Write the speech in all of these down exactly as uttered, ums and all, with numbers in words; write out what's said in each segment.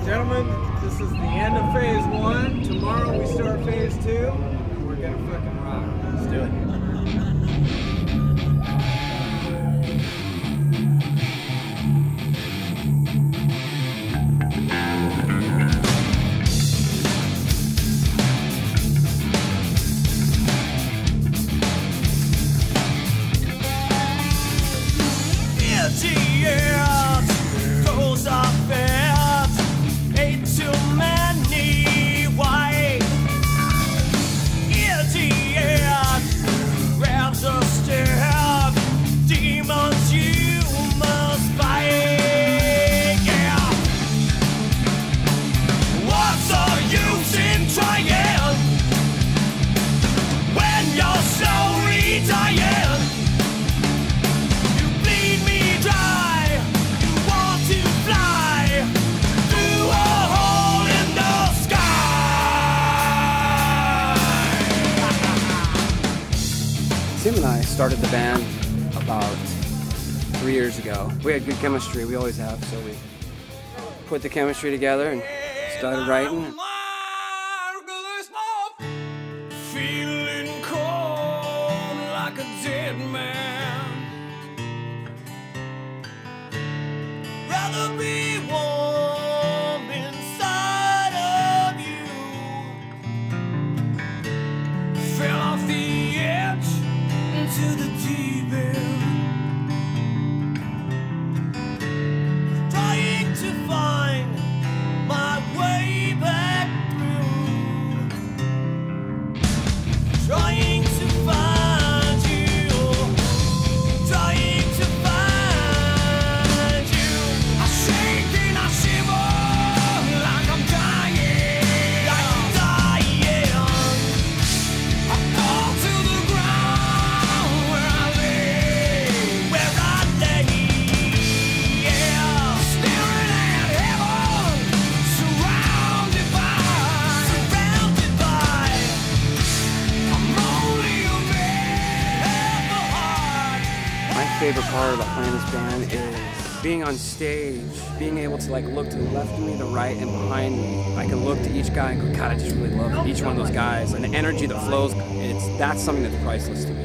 Gentlemen, this is the end of phase one. Tomorrow we start phase two. We're gonna fucking rock. Let's do it. Tim and I started the band about three years ago. We had good chemistry, we always have, so we put the chemistry together and started writing. Feeling cold like a dead man. Rather be warm inside of you. Fell off the edge into the deep end, trying to find my way back through, trying to find you, trying to find you. I shake and I shiver like I'm dying, like I'm dying. I fall to the ground where I lay, where I lay, yeah. Staring at heaven, surrounded by, surrounded by. I'm only a man of the heart. My favorite part about playing this band is being on stage, being able to like look to the left of me, the right, and behind me. I can look to each guy and go, God, I just really love each one of those guys. And the energy that flows, it's that's something that's priceless to me.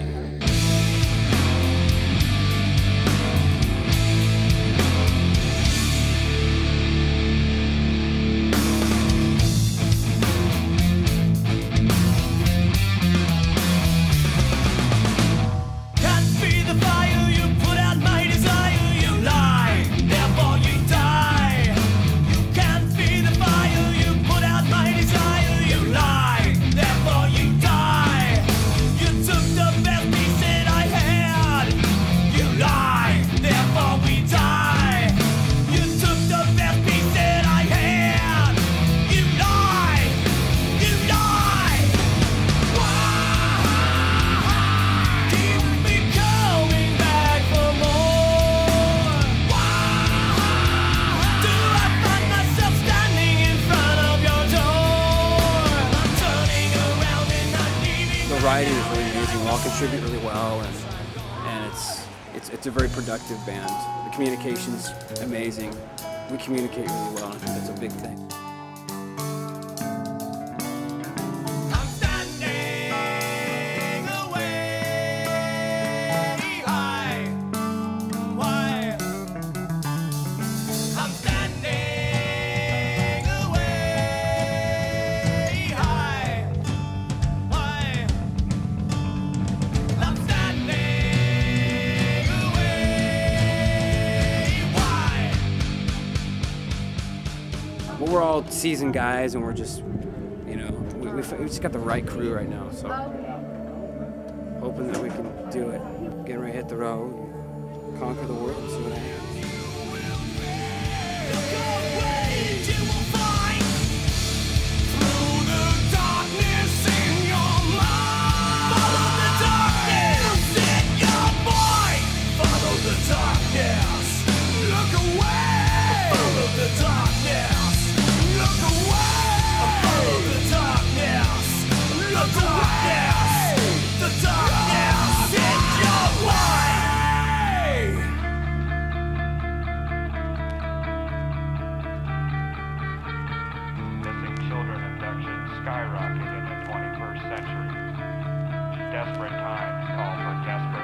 Can't be the fire you put out my desire, you lie, therefore you die. You can't be the fire you put out my desire, you lie, therefore you die. You took the best piece that I had, you lie, therefore we die. You took the best piece that I had, you lie, you lie. Why keep me coming back for more? Why do I find myself standing in front of your door? I'm turning around and I'm leaving. The writing is really amazing. We all contribute really well, and and it's it's it's a very productive band. The communication's amazing. We communicate really well, and I think that's a big thing. I'm standing away high. Why? I'm standing away high. Why? I'm standing away. Why? Well, we're all seasoned guys, and we're just, you know, we, we, we just got the right crew right now. So, hoping that we can do it. Getting ready to hit the road, conquer the world, and see what happens. Look away, you will find through the darkness in your mind. Follow the darkness in your mind. Follow the darkness. Look away. Follow the darkness. Look away. Follow the darkness. Look away. The darkness in your way. skyrocket in the twenty-first century. Desperate times call for desperate